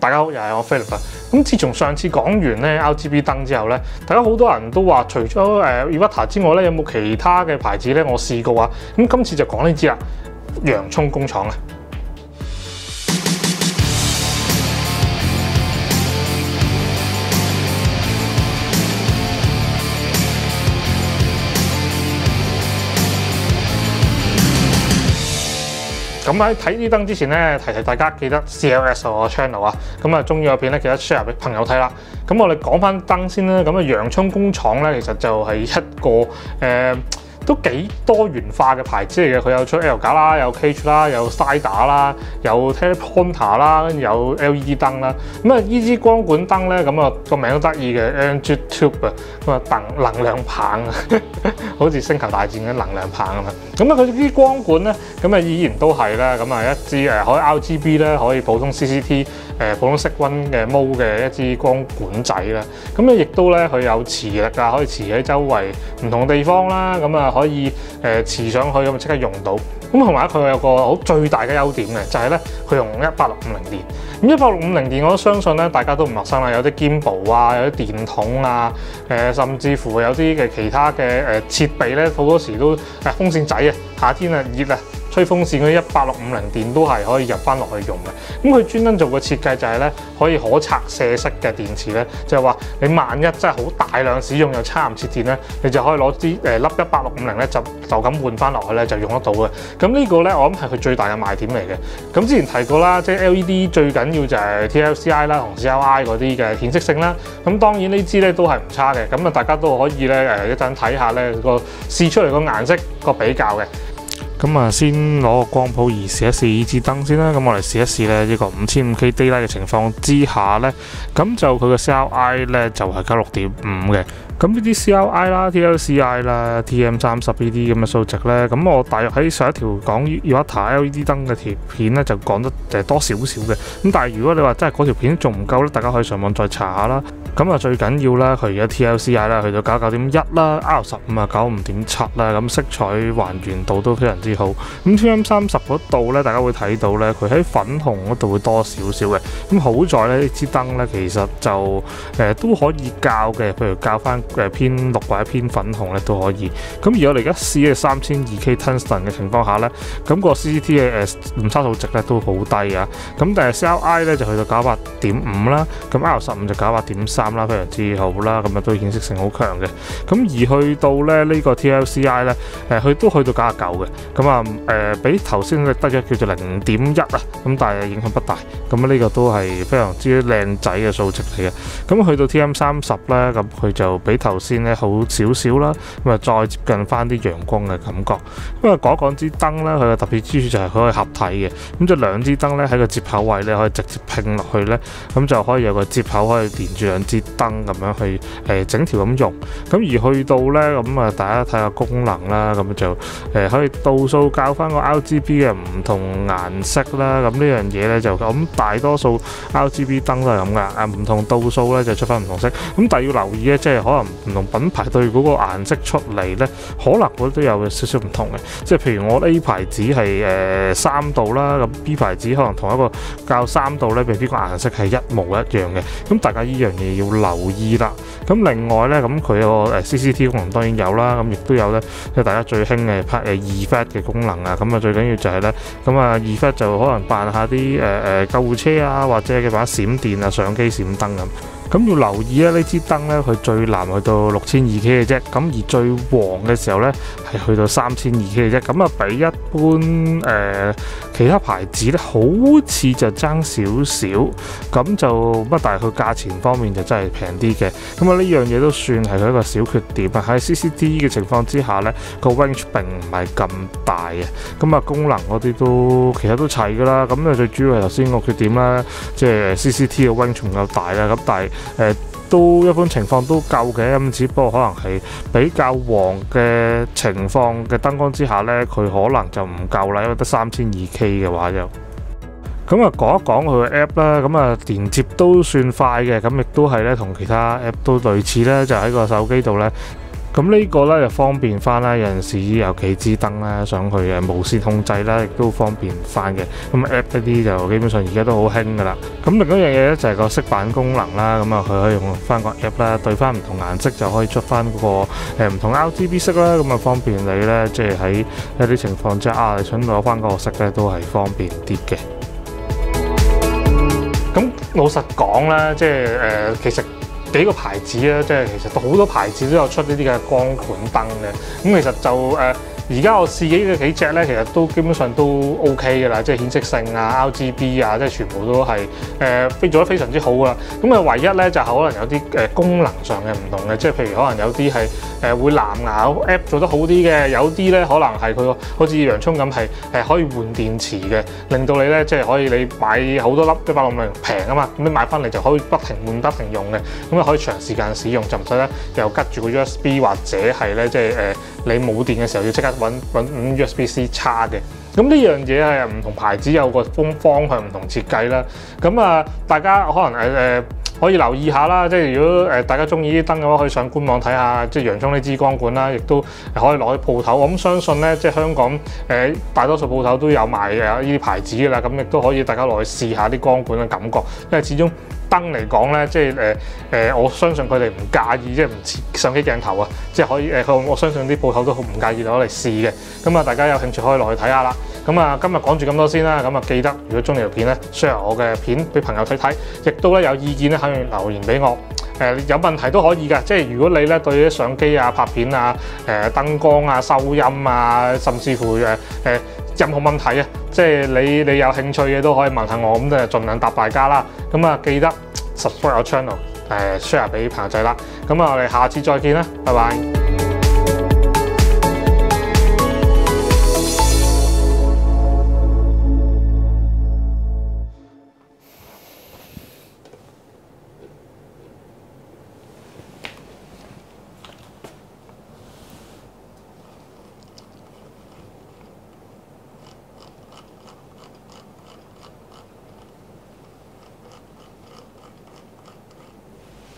大家好，又係我 Philip 啊。咁自從上次講完咧 RGB 燈之後咧，大家好多人都話除咗Iwata 之外咧，有冇其他嘅牌子咧？我試過啊。咁今次就講呢支啦，洋葱工廠啊。咁喺睇呢啲燈之前咧，提大家記得 CLS 我個 channel 啊，咁啊中意個片咧記得 share 俾朋友睇啦。咁我哋講翻燈先啦。咁啊洋葱工廠咧，其實就係一個都幾多元化嘅牌子嚟嘅。佢有出 L 架啦，有 Cage 啦，有 Sider 啦，有 Telepointer 啦，跟住有 LED 燈啦。咁啊呢支光管燈咧，咁啊個名都得意嘅 Energy Tube 啊，咁啊能量棒啊，好似星球大戰嘅能量棒咁啊。咁啊佢啲光管咧，咁啊依然都係啦。咁啊一支可以 RGB 咧，可以普通 CCT 普通色溫嘅 mode 嘅一支光管仔啦。咁咧亦都咧佢有磁力啊，可以磁喺周圍唔同地方啦。咁啊可以磁上去咁即刻用到。咁同埋佢有個好最大嘅優點嘅，就係咧佢用18650電。咁18650電我都相信咧大家都唔陌生啦，有啲 gimbal 啊，有啲電筒啊，甚至乎有啲嘅其他嘅設備咧，好多時都風扇仔啊，夏天啊熱啊，吹風扇嗰啲18650電都係可以入翻落去用嘅。咁佢專登做個設計就係咧可以可拆卸式嘅電池咧，就係話你萬一真係好大量使用又叉唔切電咧，你就可以攞支粒18650咧就咁換翻落去咧就用得到嘅。咁呢個咧我諗係佢最大嘅賣點嚟嘅。咁之前提過啦，即係 LED 最緊要就係 TLCI 啦同 CLI 嗰啲嘅顯色性啦。咁當然呢支咧都係唔差嘅。咁啊大家都可以咧一陣睇下咧個試出嚟個顏色個比較嘅。咁啊，先攞個光譜儀試一試呢支燈先啦。咁我嚟試一試咧呢個5500 daylight 嘅情況之下咧，咁就佢嘅 CLI 咧就係96.5嘅。咁呢啲 CLI 啦、TLCI 啦、TM30呢啲咁嘅數值咧，咁我大約喺上一條講 Iwata LED 燈嘅條片咧就講得多少少嘅。咁但係如果你話真係嗰條片仲唔夠咧，大家可以上網再查下啦。咁啊最緊要啦，佢而家 TLCI 啦去到99.1啦 ，R15 啊95.7啦，咁色彩還原度都非常之好。咁 TM30 嗰度咧，大家會睇到咧，佢喺粉紅嗰度會多少少嘅。咁好在咧呢支燈咧，其實就都可以校嘅，譬如校翻偏綠或者偏粉紅咧都可以。咁而我哋而家試嘅3200 tungsten 嘅情況下咧，咁個 CCT 嘅誤差數值咧都好低啊。咁但係 CLI 咧就去到98.5啦，咁 R15 就98.3。啦，非常之好啦，咁啊都顯色性好強嘅。咁而去到咧呢個 TLCI 咧，佢都去到99嘅。咁啊比頭先得咗叫做0.1啊，咁但係影響不大。咁呢個都係非常之靚仔嘅數值嚟嘅。咁去到 TM30咧，咁佢就比頭先咧好少少啦。咁啊再接近翻啲陽光嘅感覺。因為講支燈咧，佢嘅特別之處就係佢可以合體嘅。咁就兩支燈咧喺個接口位咧可以直接拼落去咧，咁就可以有個接口可以連住兩支燈咁樣去整條咁用。咁而去到咧咁啊，大家睇下功能啦，咁就可以度數校翻個 RGB 嘅唔同顏色啦。咁呢樣嘢咧就咁大多數 RGB 燈都係咁噶，唔同度數咧就出翻唔同色。咁但係要留意咧，即係可能唔同品牌對嗰個顏色出嚟咧，可能會都有少少唔同嘅。即係譬如我 A 牌子係3度啦，咁 B 牌子可能同一個校3度咧，未必個顏色係一模一樣嘅。咁大家呢樣嘢要留意啦。咁另外咧，咁佢個CCT 功能當然有啦，咁亦都有咧，即係大家最興嘅2FLAT 嘅功能啊。咁啊最緊要就係咧，咁啊2FLAT就可能扮下啲救護車啊，或者嘅把閃電啊、相機閃燈咁。咁要留意咧，呢支燈咧，佢最藍去到6200嘅啫，咁而最黃嘅時候咧係去到3200嘅啫。咁啊比一般其他牌子咧，好似就爭少少，咁就但係佢價錢方面就真係平啲嘅。咁啊呢樣嘢都算係佢一個小缺點啊。喺 CCT 嘅情況之下咧，個 range 並唔係咁大嘅。咁啊功能嗰啲都其實都齊噶啦。咁啊最主要係頭先個缺點啦，即係 CCT 嘅 range 唔夠大啦。咁但係都一般情況都夠嘅，咁只不過可能係比較黃嘅情況嘅燈光之下呢，佢可能就唔夠啦，因為得3200嘅話就。咁啊講一講佢嘅 app 啦，咁啊連接都算快嘅，咁亦都係咧同其他 app 都類似咧，就喺個手機度咧。 咁呢個咧就方便翻啦，有陣時有企支燈咧，上去無線控制啦，亦都方便翻嘅。咁 app 一啲就基本上而家都好興噶啦。咁另一樣嘢咧就係個色板功能啦，咁啊佢可以用翻個 app 啦，對翻唔同顏色就可以出翻嗰個唔同 RGB 色啦，咁啊方便你咧即係喺一啲情況之下你想攞翻嗰個色咧都係方便啲嘅。咁老實講啦，即係其實幾個牌子咧，即係其實好多牌子都有出呢啲嘅光管燈嘅。咁其實就而家我試嘅幾隻咧，其實都基本上都 OK 嘅啦，即係顯色性啊、RGB 啊，即係全部都係做得非常之好噶啦。咁啊，唯一咧就可能有啲功能上嘅唔同嘅，即係譬如可能有啲係會藍牙 app 做得好啲嘅，有啲咧可能係佢好似洋葱咁係可以換電池嘅，令到你咧即係可以你買好多粒160平啊嘛，咁你買翻嚟就可以不停換不停用嘅，咁啊可以長時間使用，就唔使咧又吉住個 USB 或者係咧即係你冇電嘅時候要即刻揾USB-C 叉嘅。咁呢樣嘢係唔同牌子有個方向唔同設計啦。咁啊，大家可能可以留意下啦。即係如果大家中意啲燈嘅話，可以上官網睇下，即係洋葱呢支光管啦，亦都可以攞去鋪頭。我咁相信咧，即係香港大多數鋪頭都有賣呢啲牌子㗎啦。咁亦都可以大家落去試下啲光管嘅感覺，因為始終燈嚟講咧，即係我相信佢哋唔介意，即係唔似相機鏡頭啊，即係可以我相信啲鋪頭都好唔介意攞嚟試嘅。咁啊，大家有興趣可以落去睇下啦。咁啊，今日講住咁多先啦。咁啊，記得如果中意條片咧 ，share 我嘅片俾朋友睇睇，亦都咧有意見咧可以留言俾我。有問題都可以㗎，即係如果你咧對啲相機啊、拍片啊、燈光啊、收音啊，甚至乎任何問題啊，即係你有興趣嘅都可以問下我，咁就盡量答大家啦。咁啊，記得 subscribe 我 channel，share 俾朋友仔啦。咁啊，我哋下次再見啦，拜拜。